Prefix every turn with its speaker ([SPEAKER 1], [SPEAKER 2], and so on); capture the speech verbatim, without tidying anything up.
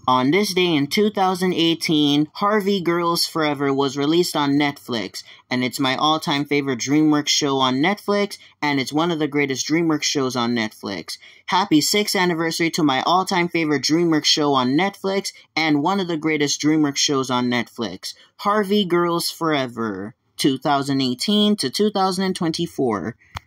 [SPEAKER 1] On this day in two thousand eighteen, Harvey Girls Forever was released on Netflix, and it's my all-time favorite DreamWorks show on Netflix, and it's one of the greatest DreamWorks shows on Netflix. Happy sixth anniversary to my all-time favorite DreamWorks show on Netflix, and one of the greatest DreamWorks shows on Netflix. Harvey Girls Forever, two thousand eighteen to two thousand twenty-four.